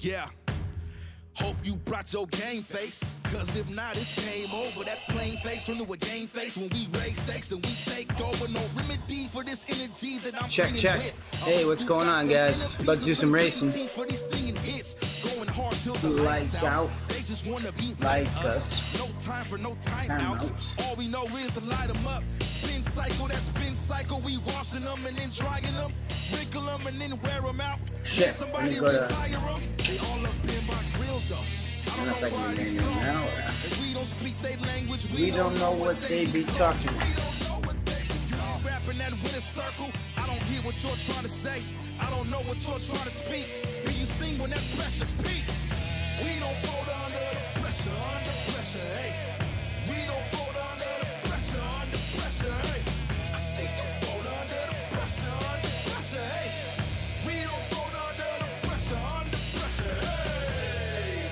Yeah. Hope you brought your game face, cause if not, it's game over. That plain face turned to a game face when we raise stakes and we take over. No remedy for this energy that I'm check. Hey, what's going on, guys? About to do some racing. Lights out. Like us. No time for no timeouts. All we know is to light them up. Spin cycle, that spin cycle. We washing them and then drying them. Wrinkle them and then wear them out. Shit, Somebody retire them. They all up in my grill though. I don't know why they still now. We don't speak their language. We don't know what they be talking about. Rapping that winner circle. I don't hear what you're trying to say. I don't know what you're trying to speak. Do you sing when that pressure peaks? We don't fold under the pressure, hey. We don't fold under the pressure, hey. I see you fold under the pressure, hey. We don't fold under the pressure, hey.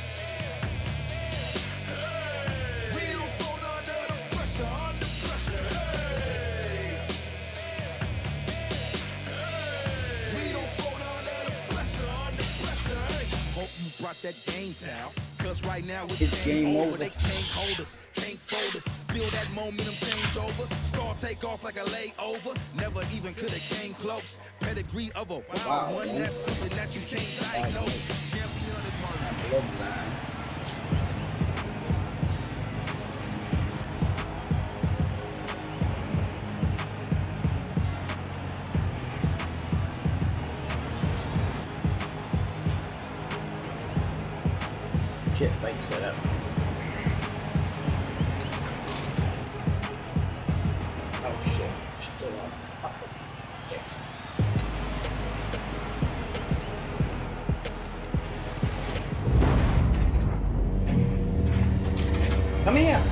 We don't fold under the pressure, hey. We don't fold under the pressure, hey. Hope you brought that game out, cause right now it's game over. They can't hold us, can't fold us. Feel that momentum change over. Star take off like a layover. Never even could have came close. Pedigree of a wild one, that's something that you can't diagnose. Champion of the market. Shit, bike setup. Oh shit, still on. Okay. Come here.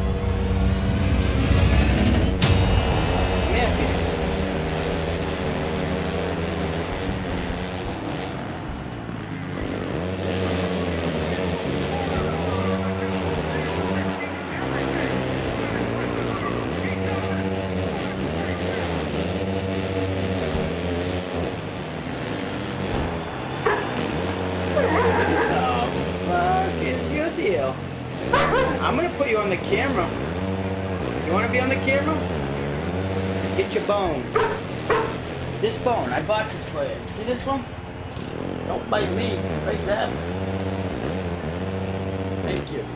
I'm gonna put you on the camera. You wanna be on the camera? Get your bone. This bone, I bought this for you. See this one? Don't bite me, bite that. Thank you.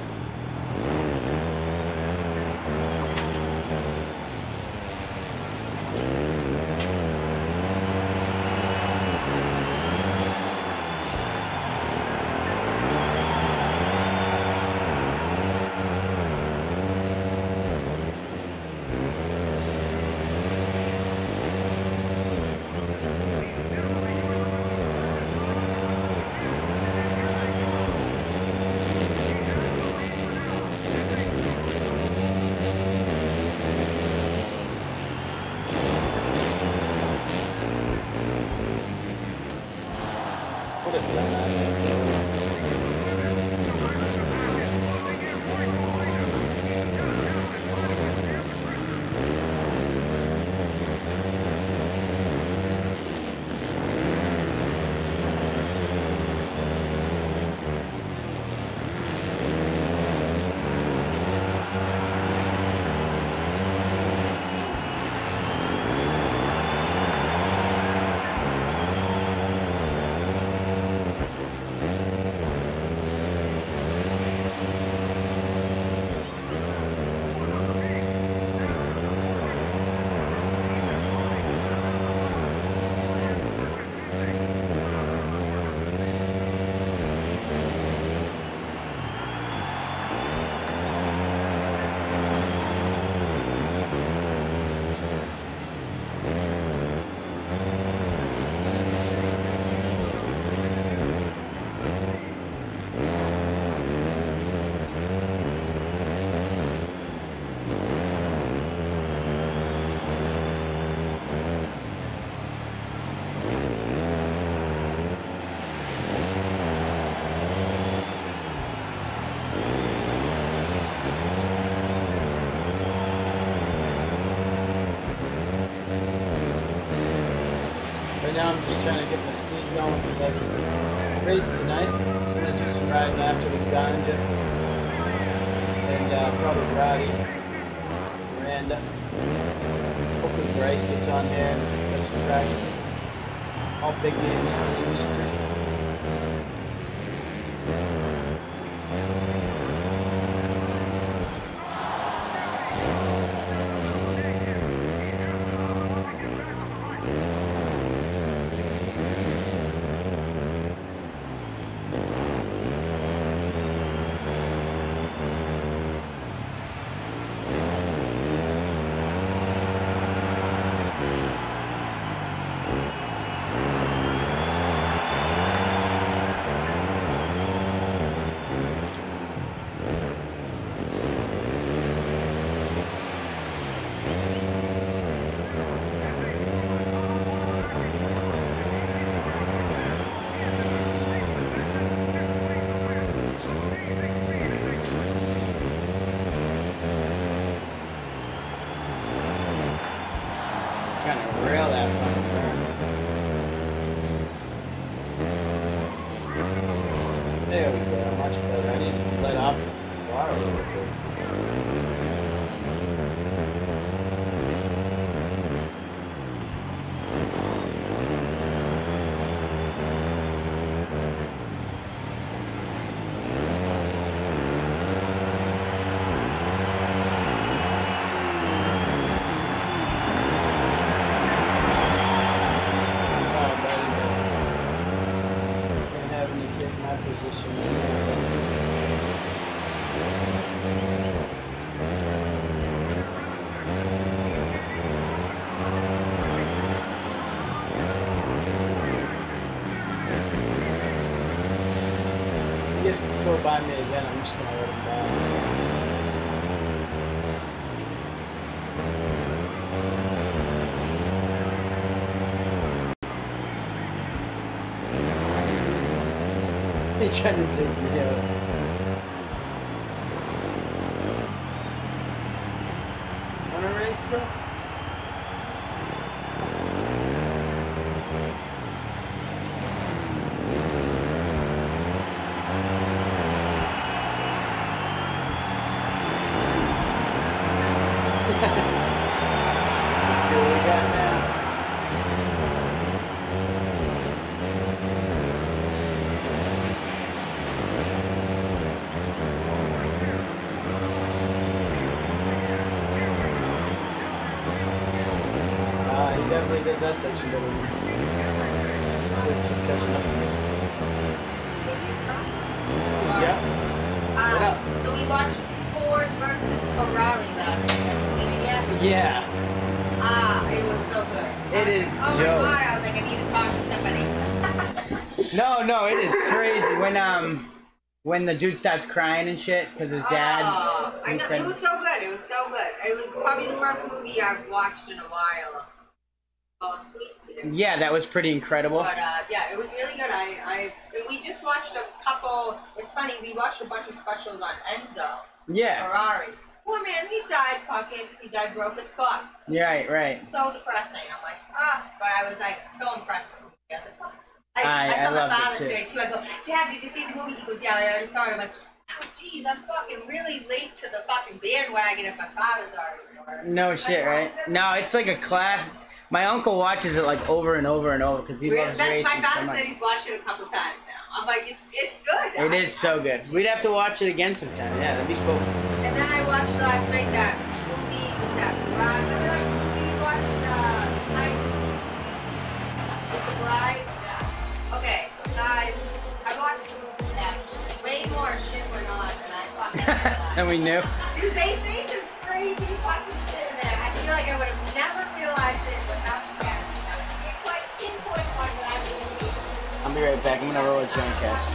Right now I'm just trying to get my speed going for this. race tonight. I'm gonna do some riding after with Ganja and probably Roddy, Miranda. Hopefully Bryce gets on there and does some practice. All big names in the industry. Trying to rail that fucking turn. There we go, much better. I need to let off the water a little bit. Position. He gets to go by me again, I'm just gonna let him down. He's trying to take me out. Wanna race, bro? Let's see what we got now. He definitely does that section better than me. So we keep catching up to me. Yeah. What up? So we watched Ford versus Ferrari last night. Have you seen it yet? Yeah. It was so good. It is like, oh dope. my god, I was like, I need to talk to somebody. No, it is crazy when the dude starts crying and shit because his dad. I know, it was so good. It was so good. It was probably the first movie I've watched in a while. Fall asleep to. Yeah, that was pretty incredible. But yeah, it was really good. And we just watched a couple. It's funny, we watched a bunch of specials on Enzo Yeah. Ferrari. Poor man, he died broke as fuck. Yeah, right. So depressing. I'm like, but I was like so impressed with the movie. I was like, fuck. I saw my loved it father too. today too. I go, Dad, did you see the movie? He goes, yeah, I already saw it. I'm like, oh geez, I'm fucking really late to the fucking bandwagon if my father's already saw it. No shit, right? No, it's like a class. My uncle watches it like over and over and over because he loves racing My so father much. said he's watched it a couple times now. I'm like, it's good. It is so good. We'd have to watch it again sometime. Yeah, that'd be cool. And then I watched last night that movie with that Bride. Remember that movie you watched? With the Bride? Yeah. Okay, so guys, I watched that way more shit went on than I fucking realized. And we knew. Dude, they say some crazy fucking shit in there. I feel like I would have never realized it without the camera. Pinpoint one that I would. I'll be right back. I'm gonna roll a joint cast.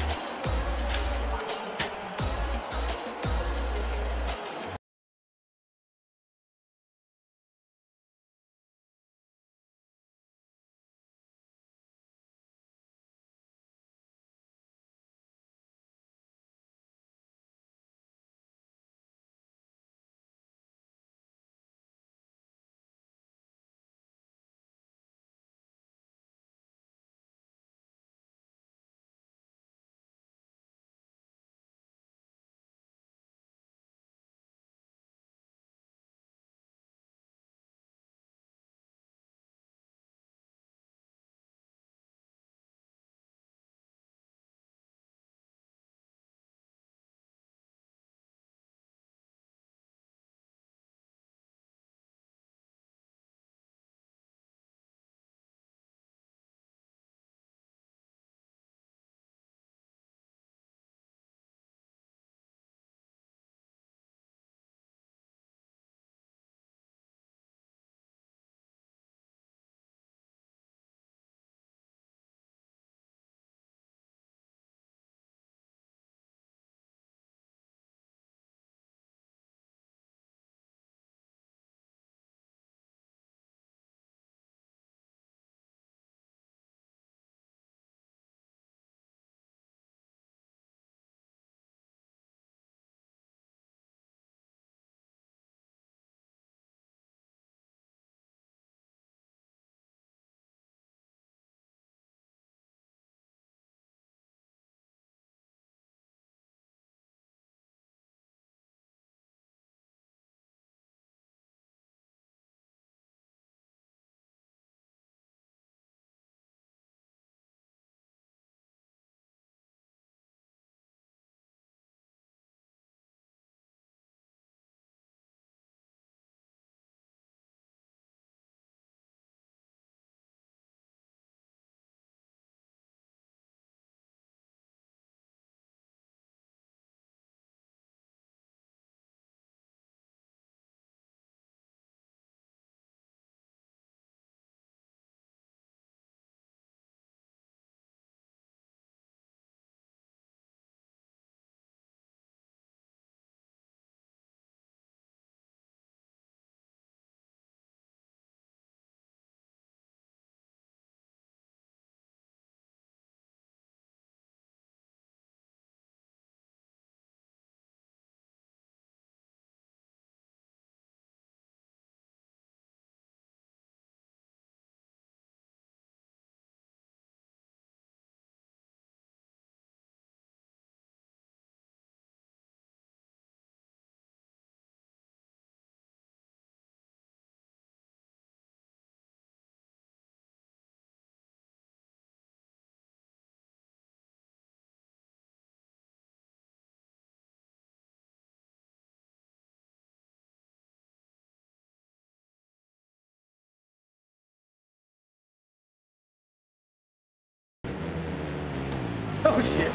Oh shit.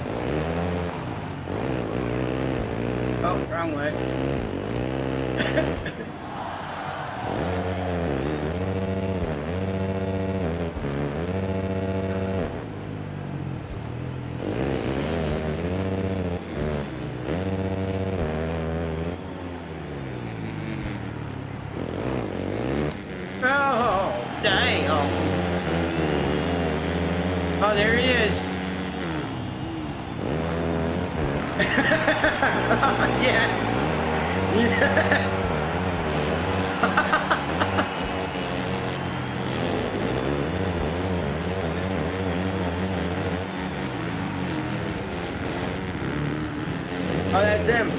Oh, wrong way. Oh, dang. Oh, there he is. Yes. Yes. Oh, that's him.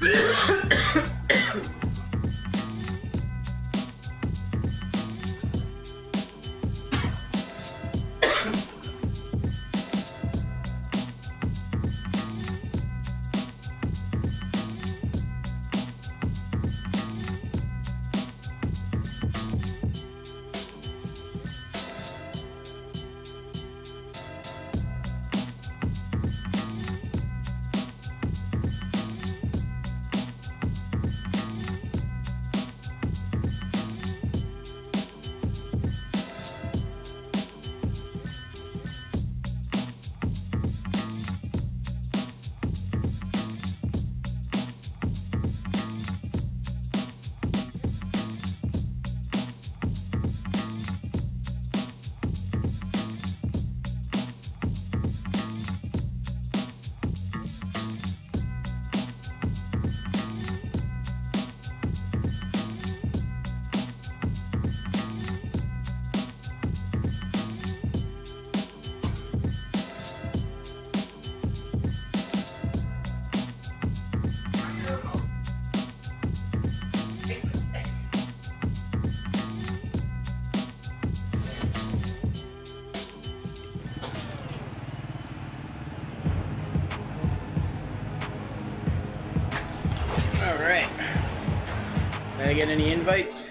Alright. Did I get any invites?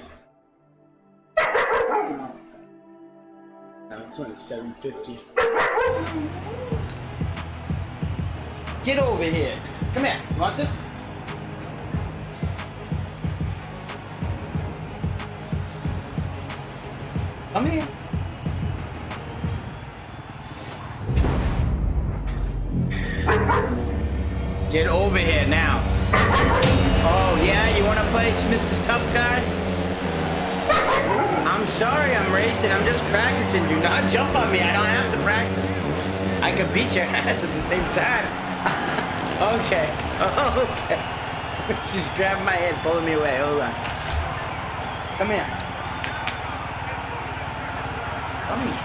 No, it's only 7:50. Get over here. Come here. You want this? Come here. Get over here now. Oh, yeah? You want to play Mr. Tough Guy? I'm sorry I'm racing. I'm just practicing. Do not jump on me. I don't have to practice. I could beat your ass at the same time. Okay. Okay. She's grabbing my head, pulling me away. Hold on. Come here. Come here.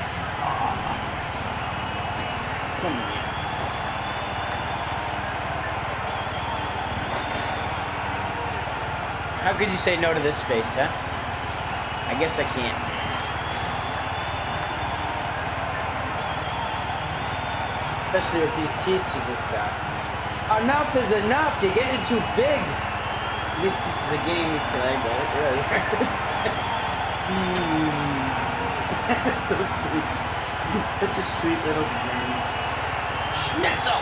Come here. How could you say no to this face, huh? I guess I can't. Especially with these teeth she just got. Enough is enough. You're getting too big. He thinks this is a game we play, but it really hurts. So sweet. Such a sweet little gem. Schnitzel!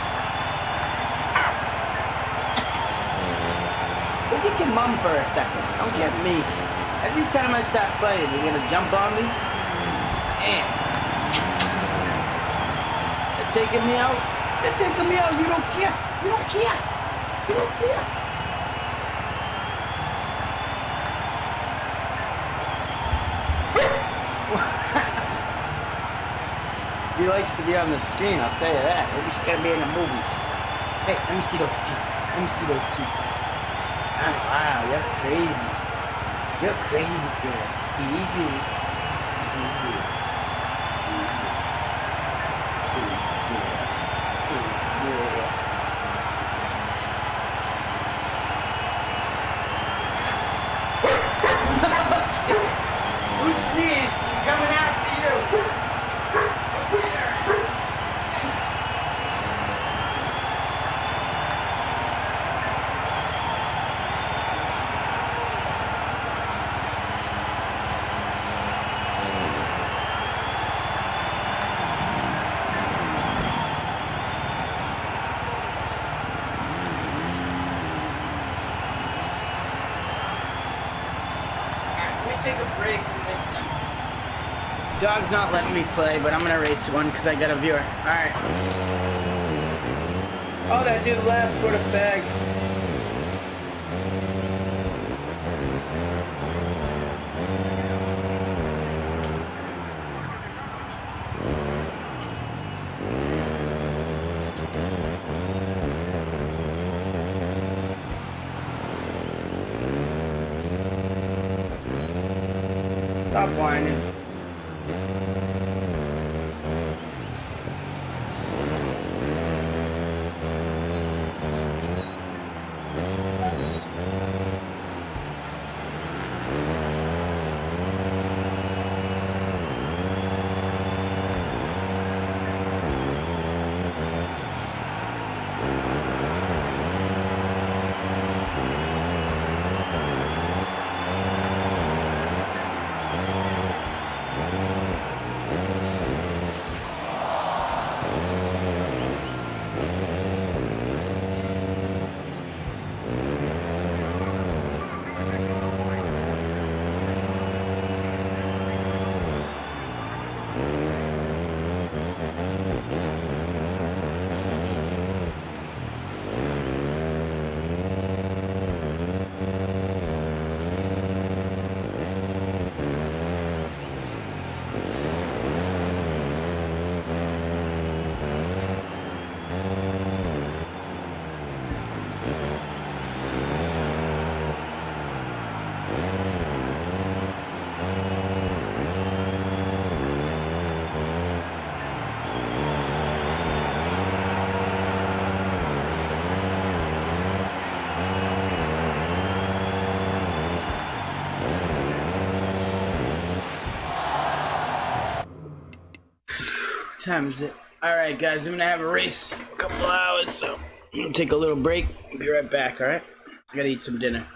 Look at your mom for a second. Don't get me. Every time I start playing, you're gonna jump on me. And they're taking me out. They're taking me out. You don't care. You don't care. You don't care. He likes to be on the screen, I'll tell you that. Maybe she's gonna be in the movies. Hey, let me see those teeth. Let me see those teeth. Oh, wow, you're crazy. You're crazy, girl. Easy. Easy. Easy. Easy, girl. Easy, girl. Who sneezed? She's coming after you. Take a break from this now. Dog's not letting me play, but I'm gonna race one because I got a viewer. Alright. Oh, that dude left. What a fag. Stop whining. time is it? Alright guys, I'm gonna have a race in a couple hours, so I'm gonna take a little break. Be right back, alright? I gotta eat some dinner.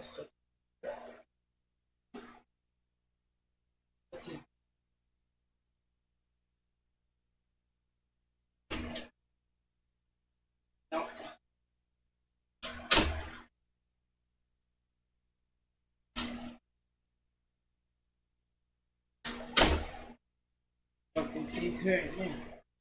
So no. Fucking teeth hurt me.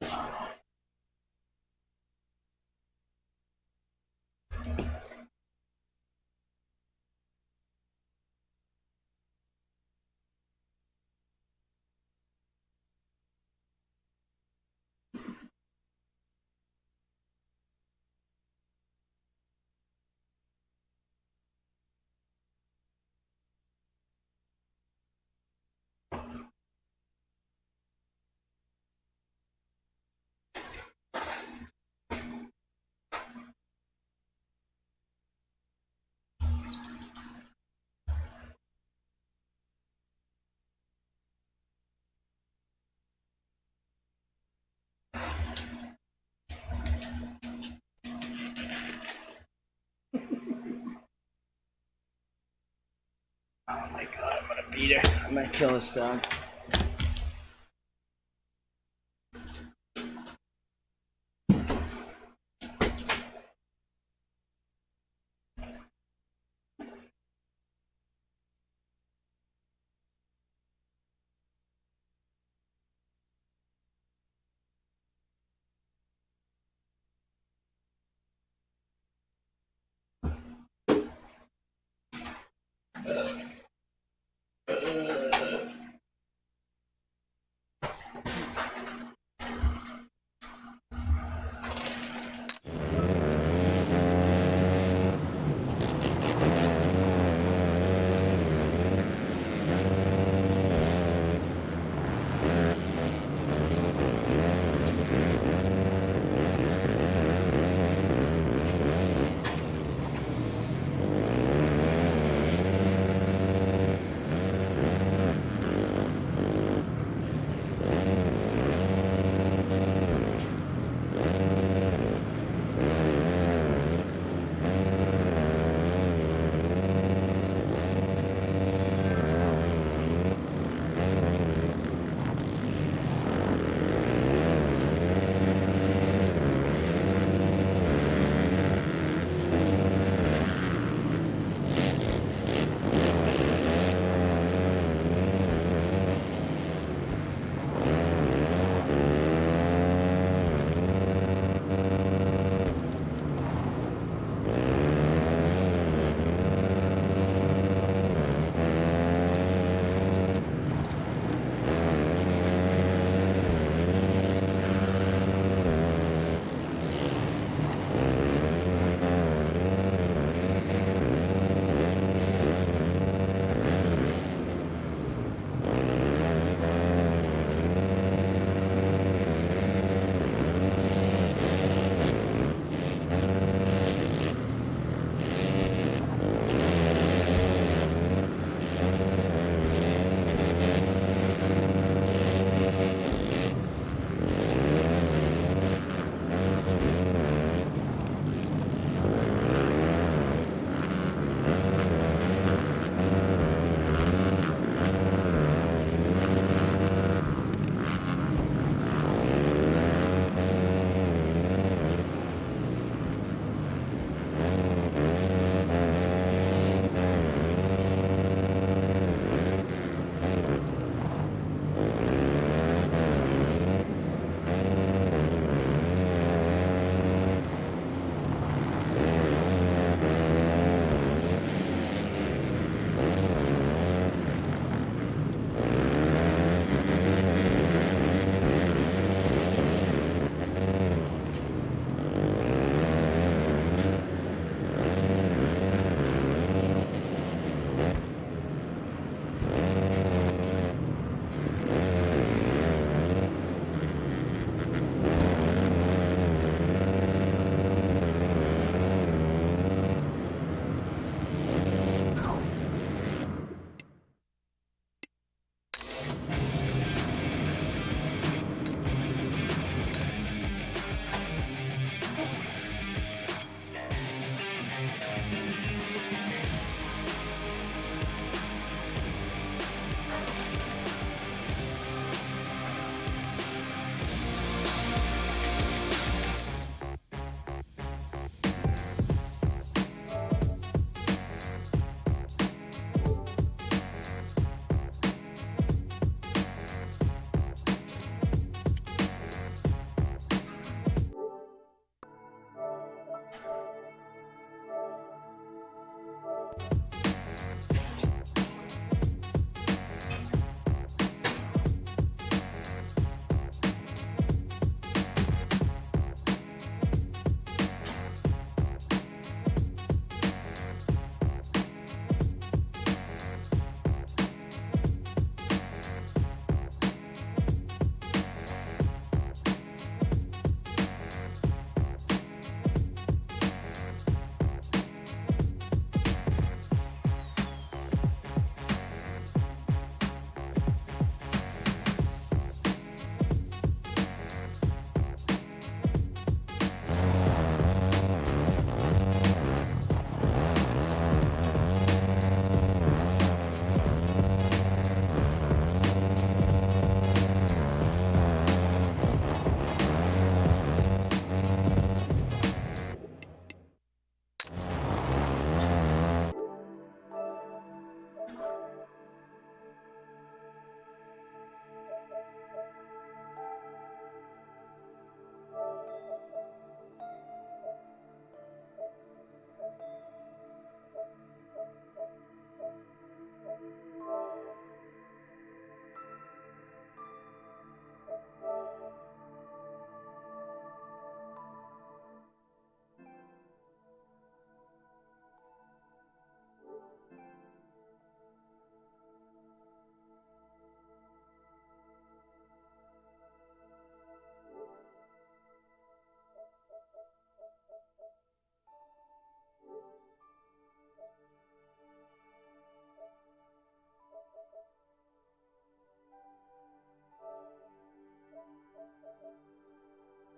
Oh my god, I'm gonna beat her. I'm gonna kill this dog.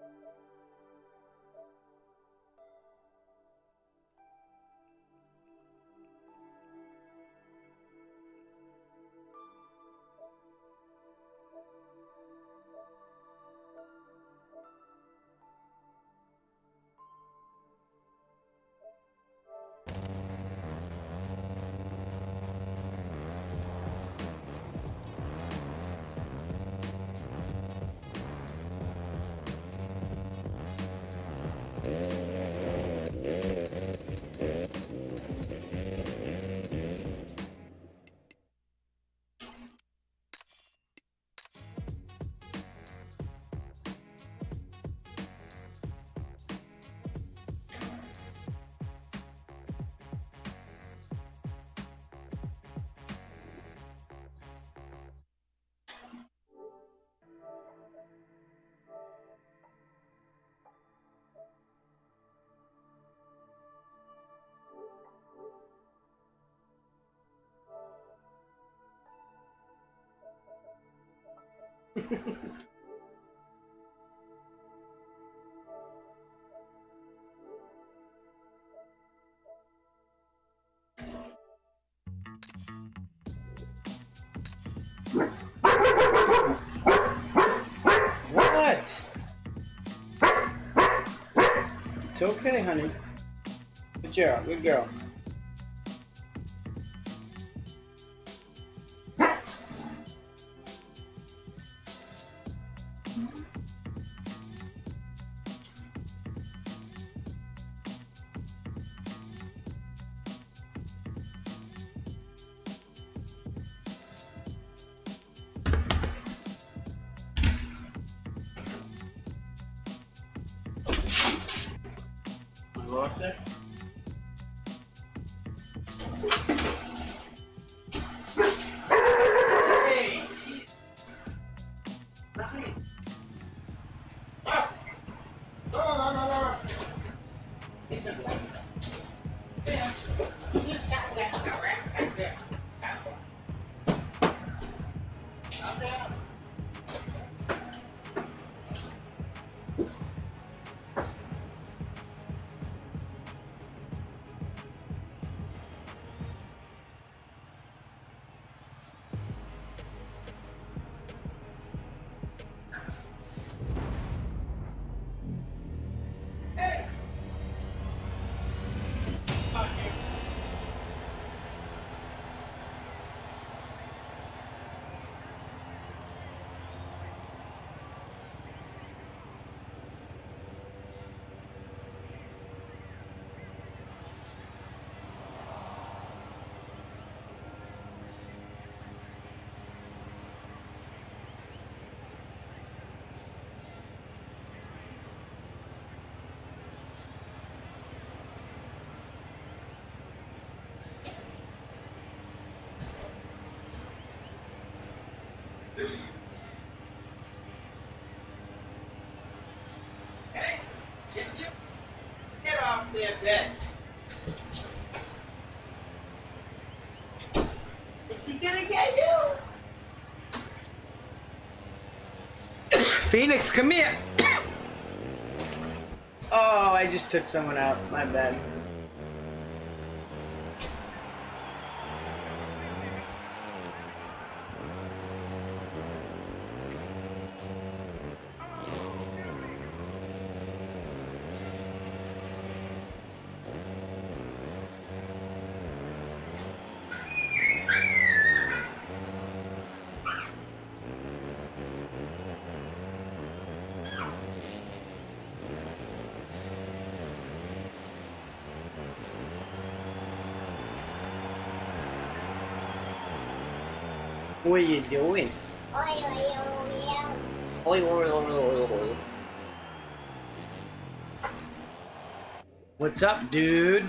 What? It's okay, honey. Good girl, good girl. Lost it? Hey! Get off their bed. Is he gonna get you? Phoenix, come here. Oh, I just took someone out. My bad. What are you doing? What's up, dude?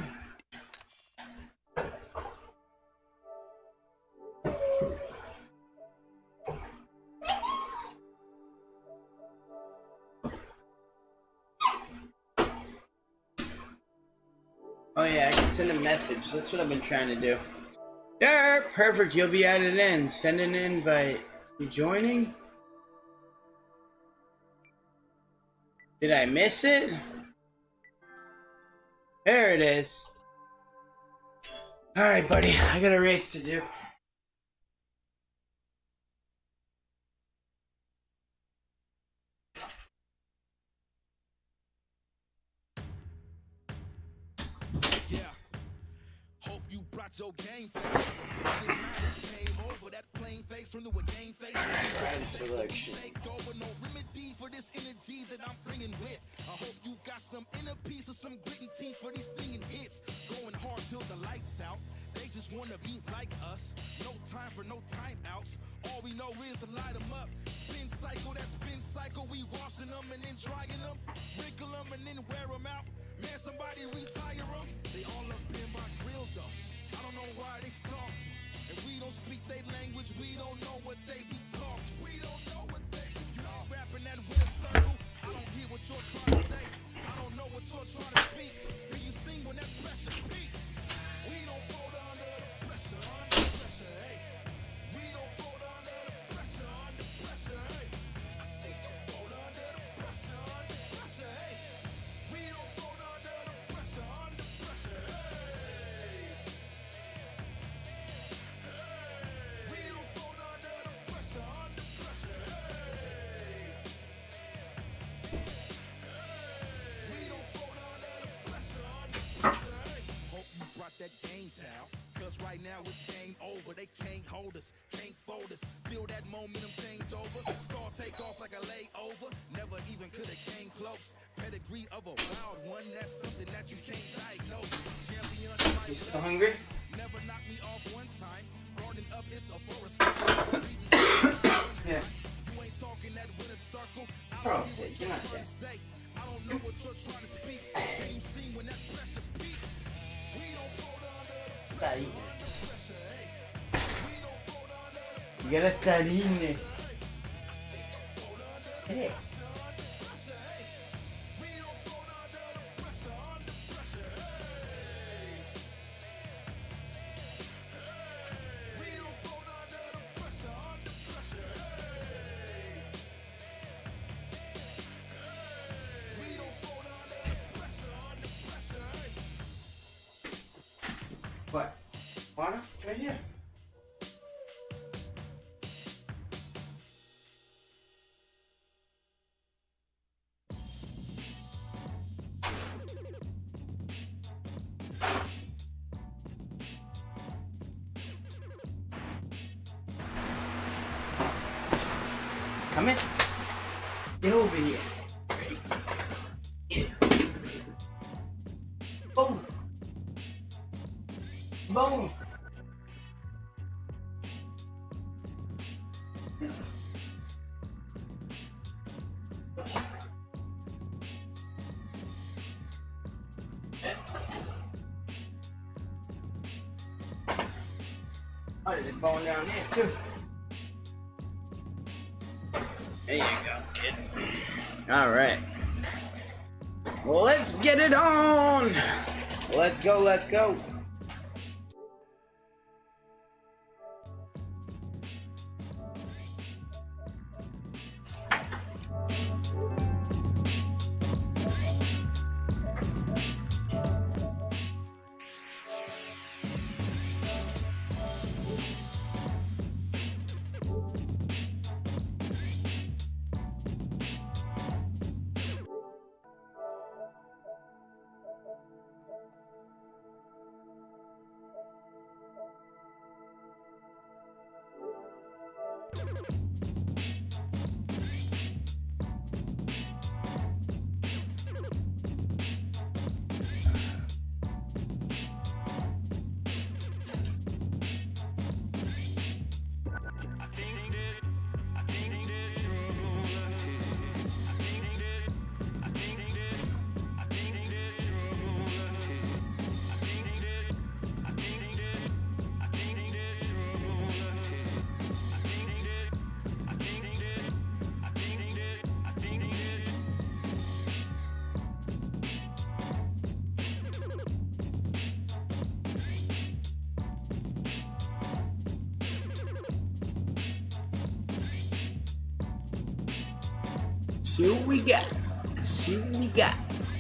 Oh yeah, I can send a message. That's what I've been trying to do. Yeah, perfect. You'll be added in. Send an invite. You joining? Did I miss it? There it is. Alright, buddy. I got a race to do. Yeah. Hope you brought your game face. Came over that plain face from the game face. Selection. Take over, no remedy for this energy that I'm bringing with. I hope you got some inner peace or some grit and teeth for these stinging hits. Going hard till the lights out. They just wanna be like us. No time for no timeouts. All we know is to light them up. Spin cycle, that spin cycle. We washing them and then drying them. Wrinkle them and then wear them out. Man, somebody retire them. They all up in my grill though. I don't know why they stalk you. And we don't speak their language, we don't know what they be talking. We don't know what they be talking. Rapping that with a circle, I don't hear what you're trying to say. I don't know what you're trying to speak. Hear you sing when that pressure peaks. We don't fold under the pressure, hey. We don't fold under the pressure, hey. I see you fold under the pressure, hey. We don't fold under the pressure, hey. We don't fold under the pressure, hey. We don't fold under the pressure, hey. Hope you brought that game out. Cause right now it's game over. They can't hold us, can't fold us. Feel that momentum change over. Star take off like a layover. Never even could have came close. Pedigree of a wild one. That's something that you can't diagnose. Champion of my You still hungry? never knocked me off one time. Garden up, it's a forest. Yeah. You ain't talking that with a circle. I Bro, don't know what you're you're not trying there. to say. I don't know what you're trying to speak. Can you sing when that pressure peaks? We don't fold under the Start eating it. pressure, hey. We don't fold under the You gotta start eating it. Hey. pressure, hey. We don't fold under the pressure, hey. We don't fold under the pressure, hey. We don't fold under the pressure, hey. What? Water? Right here. Come in. Get over here. Ready? Get it. Boom. Boom. Oh, there's a bone down here too. There you go, kid. All right. Well, let's get it on. Let's go, let's go. See what we got. see what we got.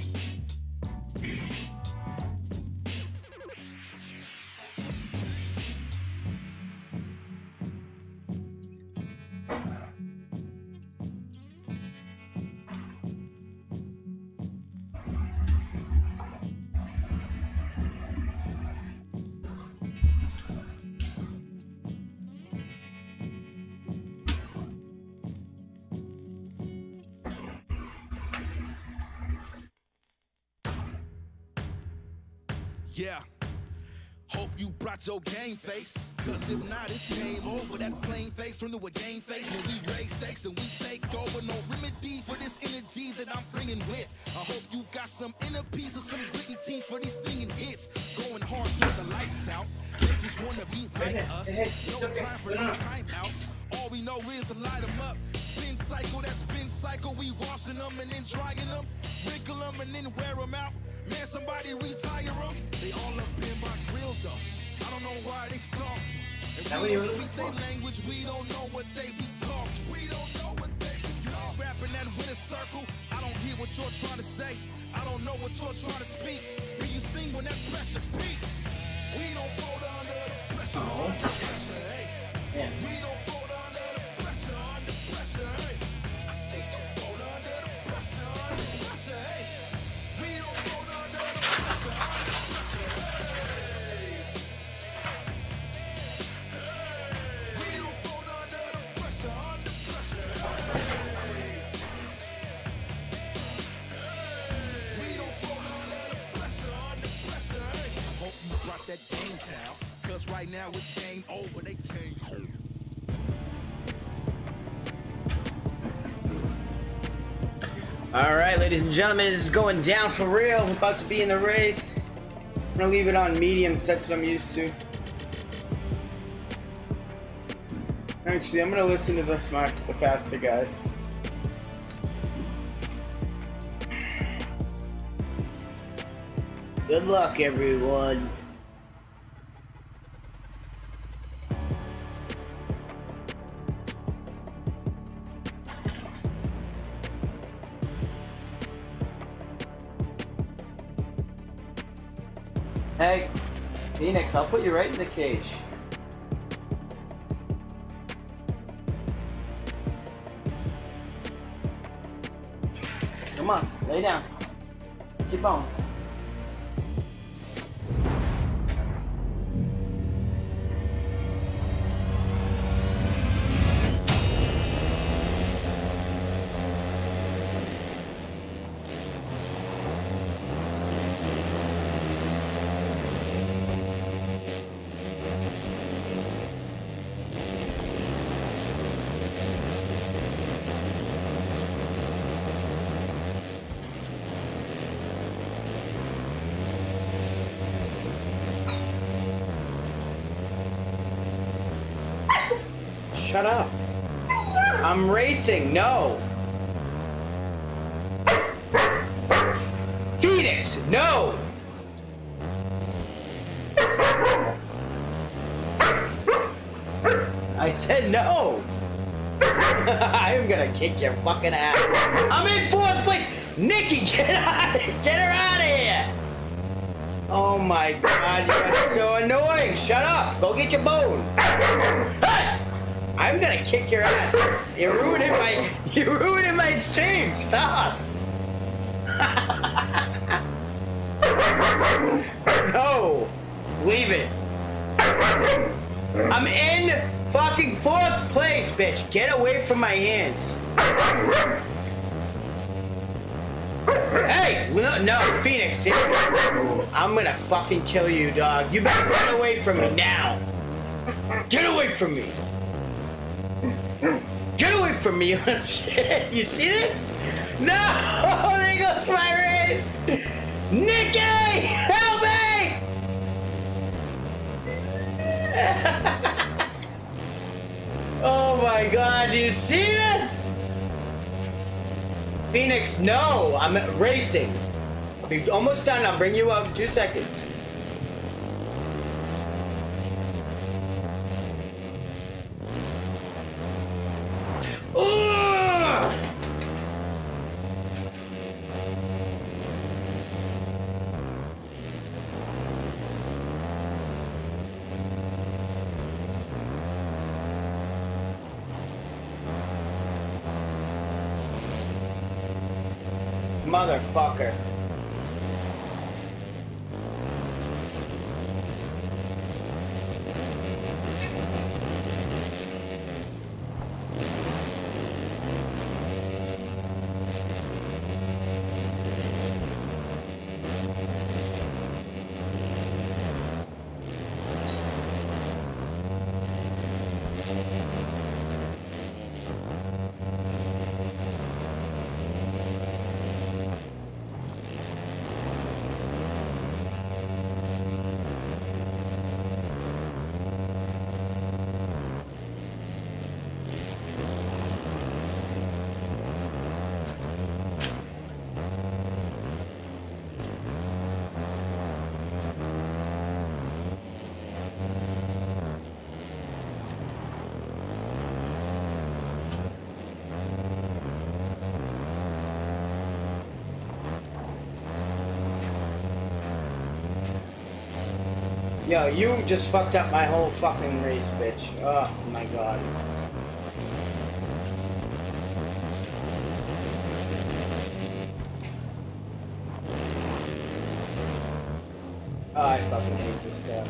Yeah. Hope you brought your game face. Cause if not, it's game over. That plain face turned to a game face. When we raise stakes and we take over. No remedy for this energy that I'm bringing with. I hope you got some inner peace or some gritty teeth for these stinging hits. Going hard till the lights out. They just wanna be like us. No time for these timeouts. All we know is to light them up. Spin cycle, that spin cycle. We washing them and then drying them. Wrinkle them and then wear them out. Man, somebody retire them. They all up in my grill though. I don't know why they stalk you. If we don't speak their language, we don't know what they be talking. We don't know what they be talking. Rapping that winner circle, I don't hear what you're trying to say. I don't know what you're trying to speak. Hear you sing when that pressure peaks. We don't fold under the pressure, under pressure, hey. We don't fold under the pressure, under pressure, hey. I see you fold under the pressure, hey. We don't fold under the pressure, under pressure, hey. We don't fold under the pressure, under pressure, hey. We don't fold under the pressure, under pressure, hey. I hope you brought that game down, cause right now it's game over. They came over. All right, ladies and gentlemen, this is going down for real. We're about to be in the race. I'm gonna leave it on medium because that's what I'm used to. Actually, I'm gonna listen to the faster guys. Good luck, everyone. Hey, Phoenix, I'll put you right in the cage. Come on, lay down. Keep on. Shut up. I'm racing. No. Phoenix, no. I said no. I'm gonna kick your fucking ass. I'm in 4th place. Nikki, get her out of here. Oh my god, you're so annoying. Shut up. Go get your bone. Hey! I'm gonna kick your ass. You're ruining my stream. Stop. No. Leave it. I'm in fucking 4th place, bitch. Get away from my hands. Hey, no, Phoenix, seriously. I'm gonna fucking kill you, dog. You better get away from me now. Get away from me. Get away from me. Shit, you see this? No, there goes my race. Nikki, help me. Oh my god, do you see this? Phoenix, no, I'm racing. I'll be almost done. I'll bring you up in 2 seconds. motherfucker. Yo, you just fucked up my whole fucking race, bitch. Oh my god. Oh, I fucking hate this stuff.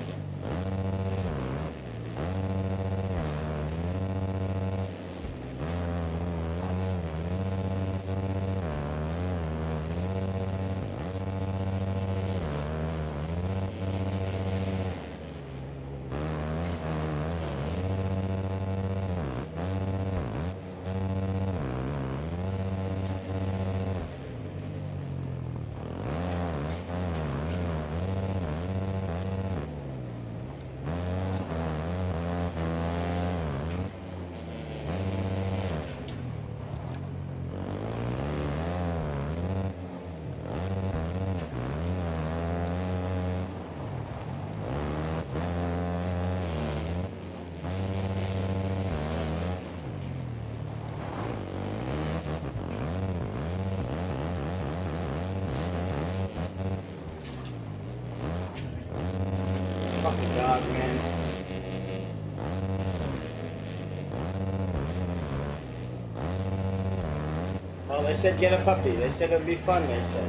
Fucking dog, man. Well, they said get a puppy. They said it would be fun, they said.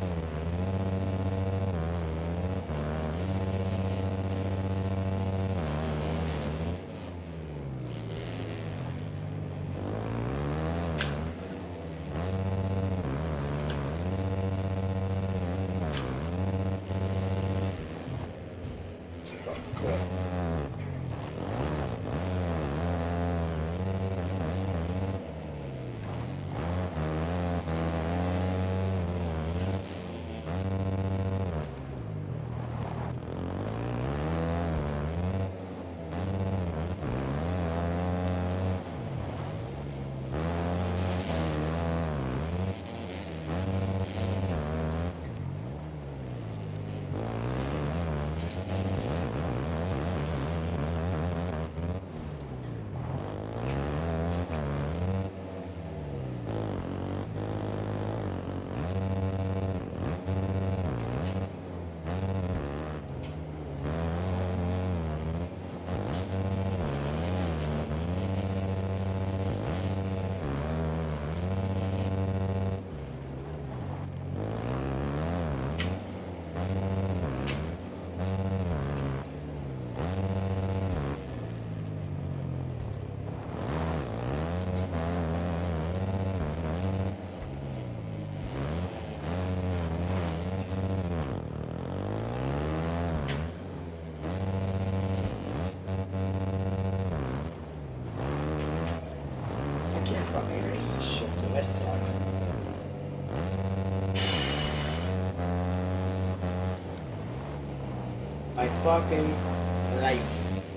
My fucking life.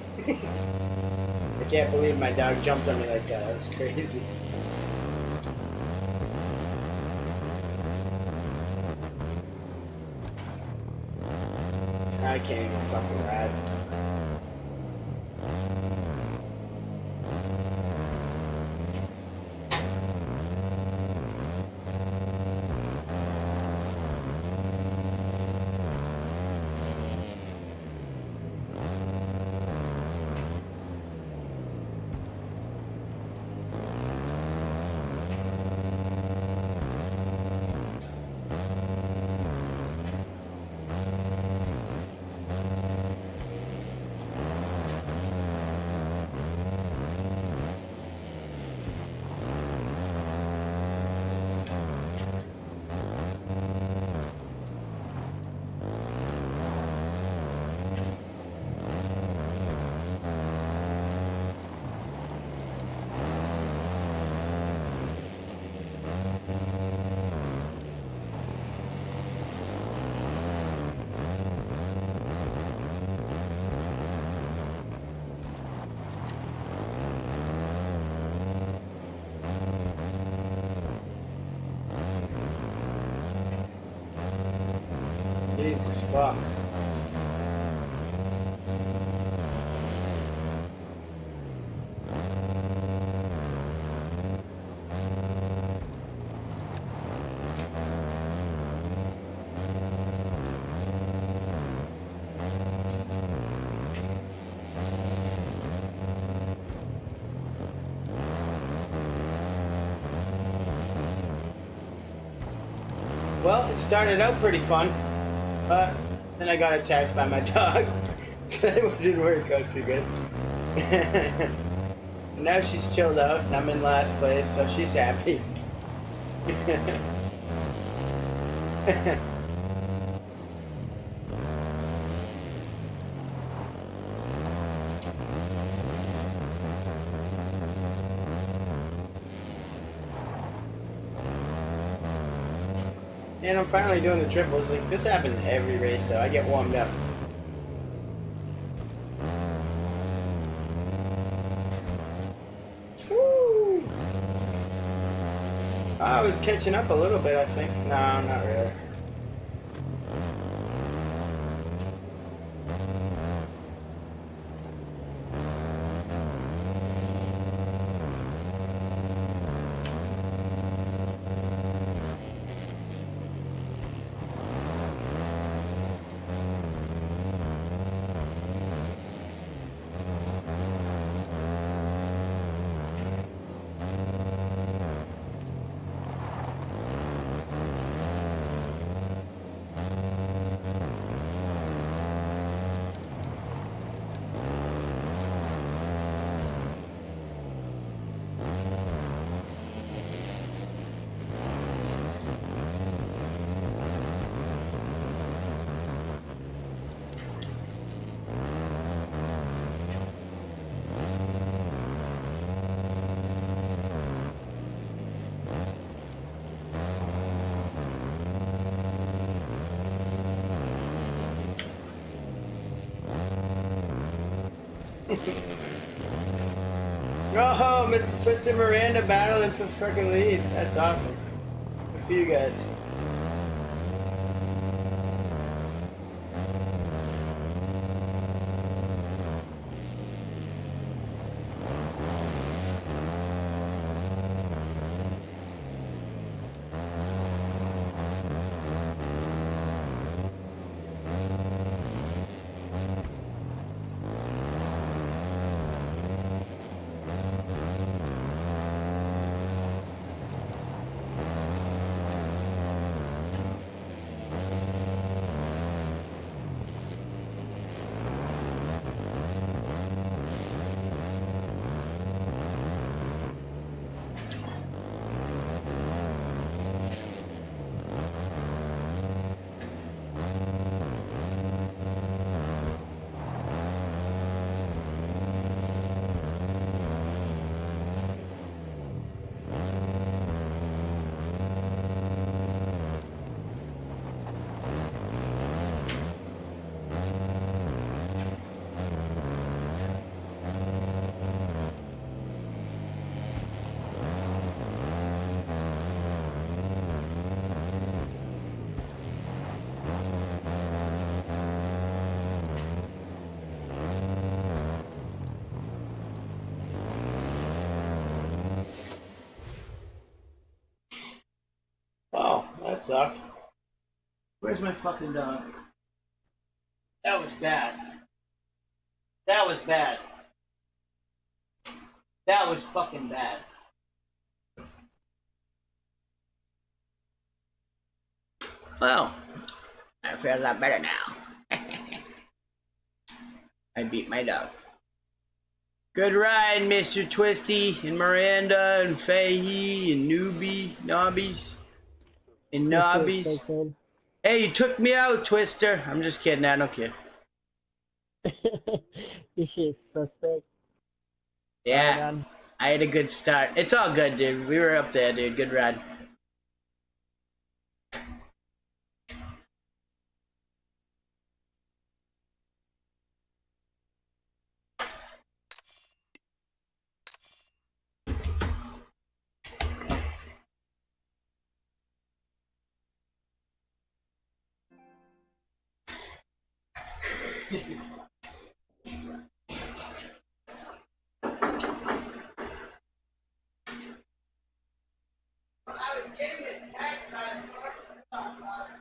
I can't believe my dog jumped on me like that. That was crazy. I can't even fucking ride. fuck. Well, it started out pretty fun, but then I got attacked by my dog, so it didn't work out too good. And now she's chilled out, and I'm in last place, so she's happy. And I'm finally doing the triples. Like, this happens every race, though. I get warmed up. Woo! I was catching up a little bit, I think. No, not really. Oh, Mr. Twisted Miranda battling for freaking lead. That's awesome. Good for you guys. That sucked. Where's my fucking dog? That was bad. That was bad. That was fucking bad. Well, I feel a lot better now. I beat my dog. Good ride, Mr. Twisty, and Miranda, and Fahey, and Nobbies. And Nobbies. Hey, you took me out, Twister. I'm just kidding. I don't care. This shit's suspect. Yeah, I had a good start. It's all good, dude. We were up there, dude. Good ride. was getting attacked by the car.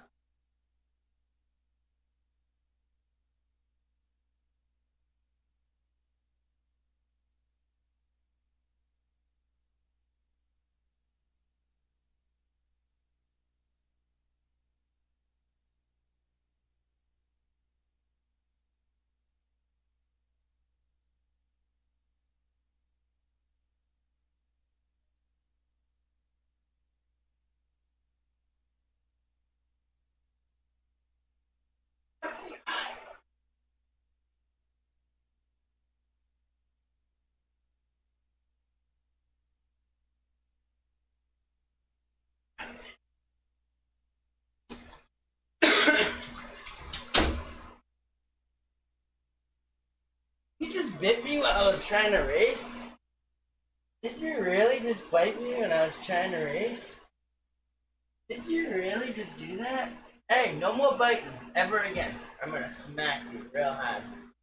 You just bit me while I was trying to race? Did you really just bite me when I was trying to race? Did you really just do that? Hey, no more biting ever again. I'm gonna smack you real hard.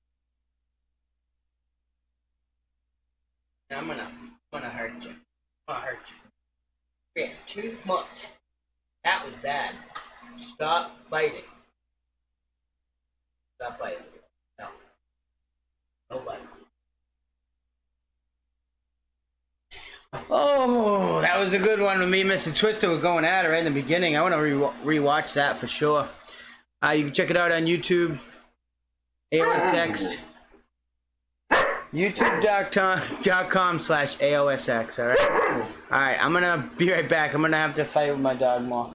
I'm gonna hurt you. I'm gonna hurt you. It's too much. That was bad. Stop biting. Stop biting. No. No biting. Oh, that was a good one with me and Mr. Twister. We're going at it right in the beginning. I want to rewatch that for sure. You can check it out on YouTube. AOSX. YouTube.com/AOSX. Alright? Alright, I'm gonna be right back. I'm gonna have to fight with my dog more.